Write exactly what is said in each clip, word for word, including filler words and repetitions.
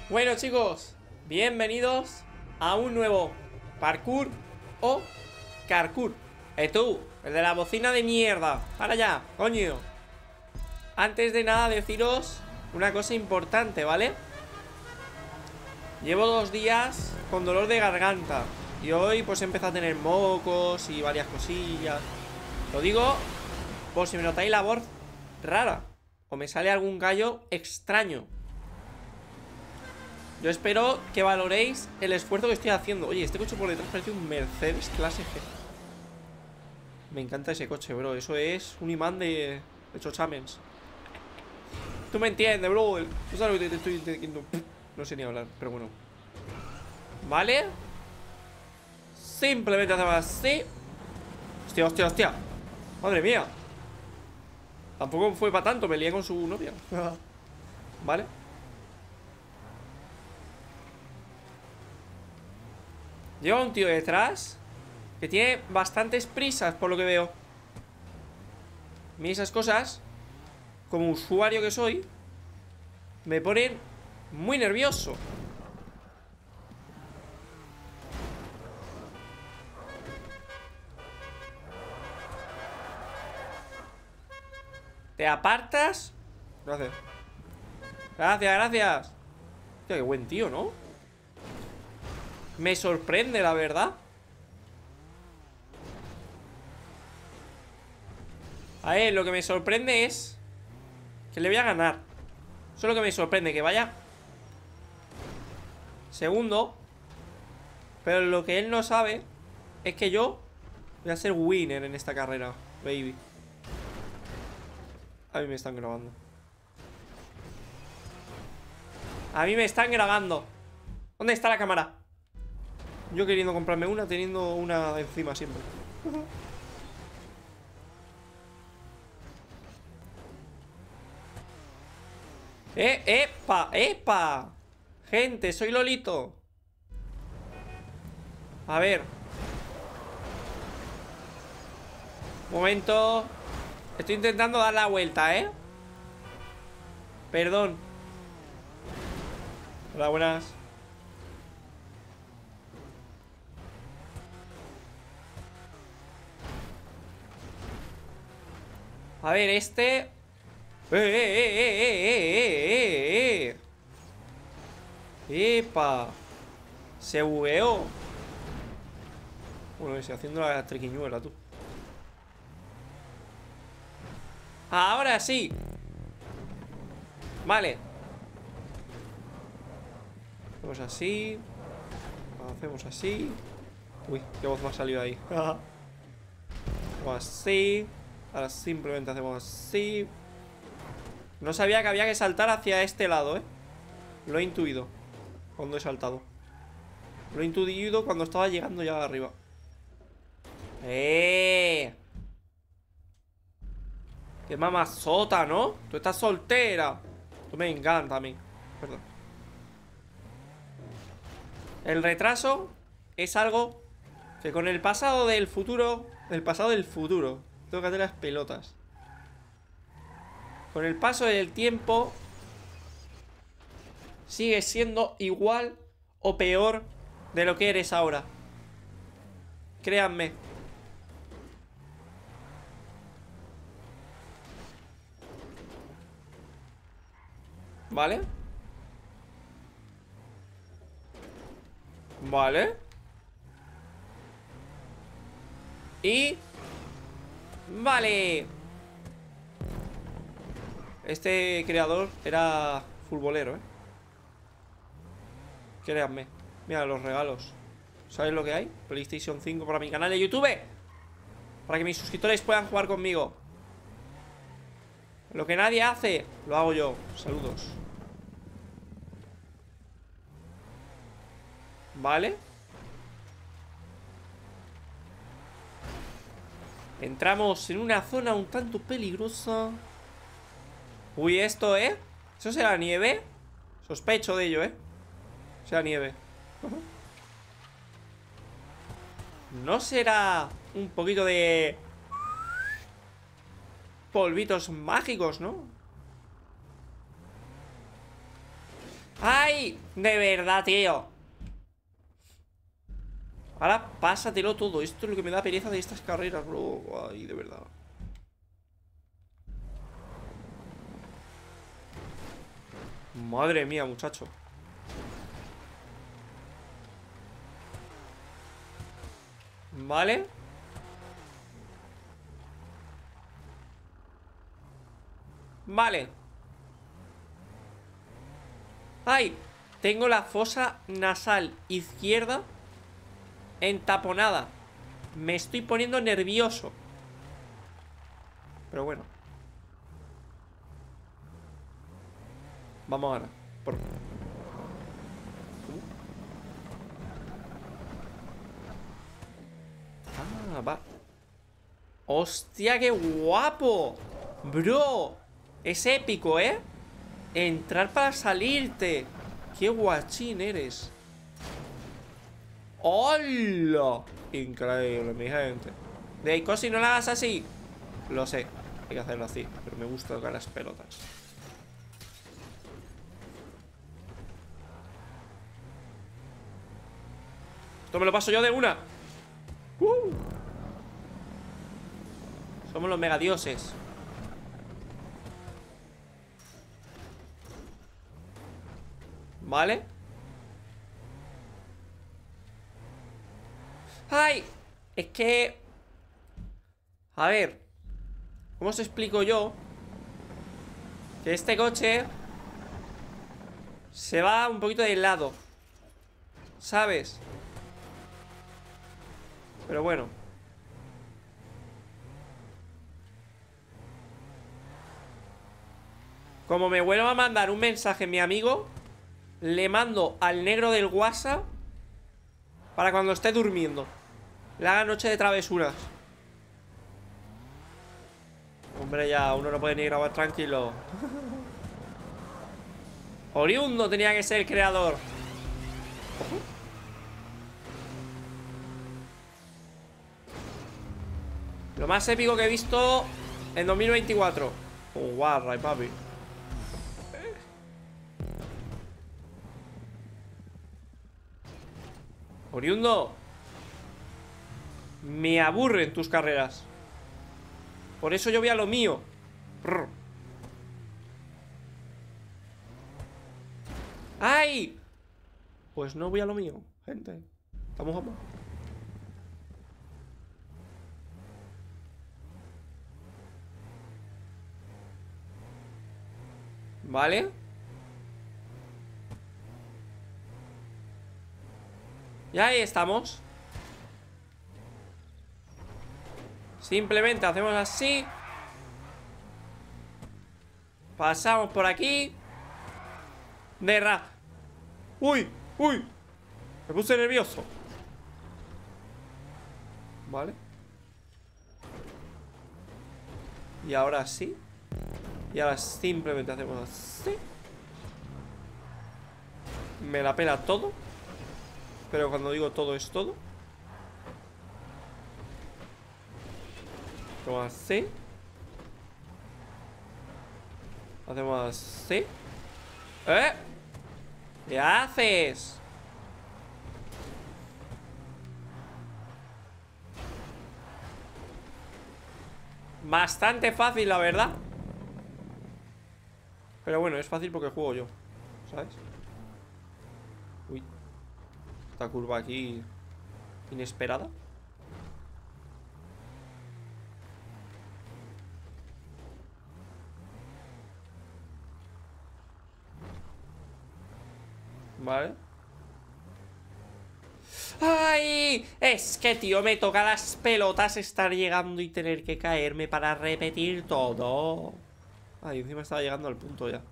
Bueno, chicos, bienvenidos a un nuevo parkour o carkour. Eh, tú, el de la bocina de mierda, para allá, coño. Antes de nada deciros una cosa importante, ¿vale? Llevo dos días con dolor de garganta y hoy pues he empezado a tener mocos y varias cosillas. Lo digo por si me notáis la voz rara o me sale algún gallo extraño. Yo espero que valoréis el esfuerzo que estoy haciendo. Oye, este coche por detrás parece un Mercedes clase G. Me encanta ese coche, bro. Eso es un imán de, de chochamens. Tú me entiendes, bro. Tú sabes lo que te estoy diciendo. No sé ni hablar, pero bueno. ¿Vale? Simplemente hacemos así. Hostia, hostia, hostia. Madre mía. Tampoco fue para tanto, me lié con su novia. ¿Vale? Lleva un tío detrás que tiene bastantes prisas, por lo que veo. A mí esas cosas, como usuario que soy, me ponen muy nervioso. ¿Te apartas? Gracias. Gracias, gracias. Hostia, qué buen tío, ¿no? Me sorprende, la verdad. A ver, lo que me sorprende es que le voy a ganar. Eso es lo que me sorprende, que vaya segundo. Pero lo que él no sabe es que yo voy a ser winner en esta carrera, baby. A mí me están grabando. A mí me están grabando. ¿Dónde está la cámara? Yo queriendo comprarme una, teniendo una encima siempre. ¡Eh, epa, epa! Gente, soy Lolito. A ver. Momento. Estoy intentando dar la vuelta, ¿eh? Perdón. Hola, buenas. A ver, este... ¡Eh, eh, eh, eh, eh, eh, eh! ¡Epa! Se bugueó. Bueno, estoy haciendo la triquiñuela, tú. Ahora sí. Vale. Hacemos así. Hacemos así. Uy, qué voz me ha salido ahí. Hacemos así. Ahora simplemente hacemos así. No sabía que había que saltar hacia este lado, ¿eh? Lo he intuido cuando he saltado. Lo he intuido cuando estaba llegando ya arriba. ¡Eh! ¡Qué mamazota!, ¿no? Tú estás soltera. Tú me encanta a mí. Perdón. El retraso es algo que con el pasado del futuro... El pasado del futuro tengo que hacer las pelotas. Con el paso del tiempo sigues siendo igual o peor de lo que eres ahora. Créanme. ¿Vale? Vale. Y... Vale. Este creador era futbolero, ¿eh? Créanme. Mira los regalos. ¿Sabéis lo que hay? PlayStation cinco para mi canal de YouTube, para que mis suscriptores puedan jugar conmigo. Lo que nadie hace, lo hago yo. Saludos. Vale. Entramos en una zona un tanto peligrosa. Uy, esto, ¿eh? ¿Eso será nieve? Sospecho de ello, ¿eh? Será nieve. ¿No será un poquito de polvitos mágicos, no? ¡Ah! ¡Ay! De verdad, tío. Ahora pásatelo todo. Esto es lo que me da pereza de estas carreras, bro. Ay, de verdad. Madre mía, muchacho. Vale. Vale. ¡Ay! Tengo la fosa nasal izquierda entaponada. Me estoy poniendo nervioso. Pero bueno. Vamos ahora. Por... Ah, va. ¡Hostia, qué guapo! Bro, es épico, ¿eh? Entrar para salirte. ¡Qué guachín eres! ¡Hola! Increíble, mi gente. De ahí, Cosi, no la hagas así. Lo sé, hay que hacerlo así. Pero me gusta tocar las pelotas. Esto me lo paso yo de una. uh. Somos los megadioses. ¿Vale? ¡Ay! Es que... A ver, ¿cómo os explico yo que este coche se va un poquito de lado? ¿Sabes? Pero bueno. Como me vuelva a mandar un mensaje mi amigo, le mando al negro del WhatsApp para cuando esté durmiendo. Le haga noche de travesuras. Hombre, ya, uno no puede ni grabar tranquilo. Oriundo tenía que ser el creador. Ojo. Lo más épico que he visto en dos mil veinticuatro. Oh, guarra, papi. Oriundo, me aburren tus carreras. Por eso yo voy a lo mío. Brr. ¡Ay! Pues no voy a lo mío, gente. Estamos a... ¿Vale? Y ahí estamos. Simplemente hacemos así. Pasamos por aquí. De ra... ¡Uy! ¡Uy! Me puse nervioso. Vale. Y ahora sí. Y ahora simplemente hacemos así. Me la pela todo. Pero cuando digo todo es todo. Hacemos así. Hacemos así. ¿Eh? ¿Qué haces? Bastante fácil, la verdad. Pero bueno, es fácil porque juego yo, ¿sabes? Uy. Esta curva aquí inesperada. Vale. ¡Ay! Es que, tío, me toca las pelotas estar llegando y tener que caerme para repetir todo. Ay, encima estaba llegando al punto ya.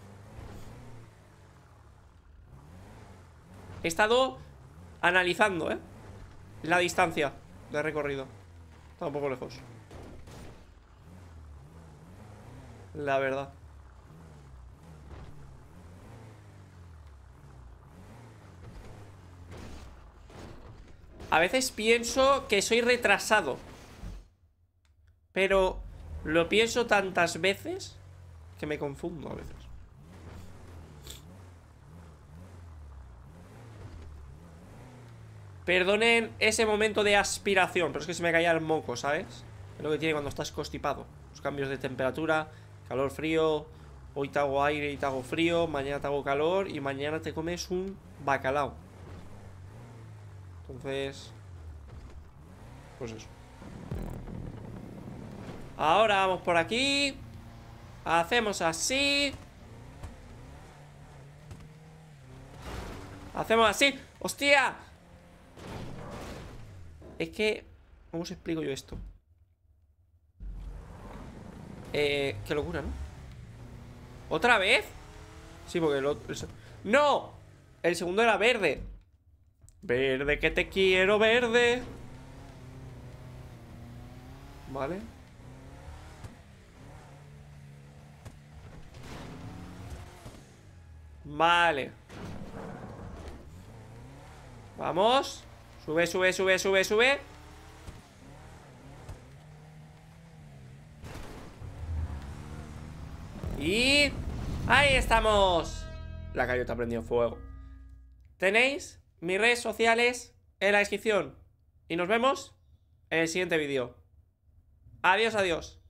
He estado analizando, ¿eh? La distancia de recorrido. Está un poco lejos, la verdad. A veces pienso que soy retrasado, pero lo pienso tantas veces que me confundo a veces. Perdonen ese momento de aspiración, pero es que se me caía el moco, ¿sabes? Es lo que tiene cuando estás constipado. Los cambios de temperatura, calor, frío. Hoy te hago aire y te hago frío, mañana te hago calor y mañana te comes un bacalao. Entonces, pues eso. Ahora vamos por aquí. Hacemos así. Hacemos así. ¡Hostia! Es que... ¿Cómo os explico yo esto? Eh... Qué locura, ¿no? ¿Otra vez? Sí, porque el otro... el... ¡No! El segundo era verde. Verde, que te quiero, verde. Vale. Vale. Vamos. Sube, sube, sube, sube, sube. Y... ¡ahí estamos! La gaviota ha prendido fuego. Tenéis mis redes sociales en la descripción. Y nos vemos en el siguiente vídeo. Adiós, adiós.